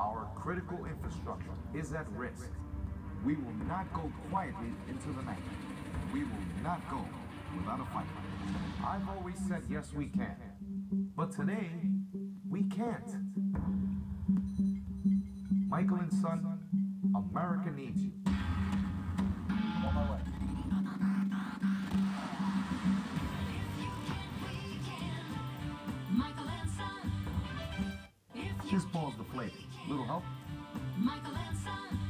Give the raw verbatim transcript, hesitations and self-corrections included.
Our critical infrastructure is at risk. We will not go quietly into the night. We will not go without a fight. I've always said yes, we can. But today, we can't. Michael and Son, America needs you. On my way. Michael and Son. Just pause the flavor. Little help? Michael and Son.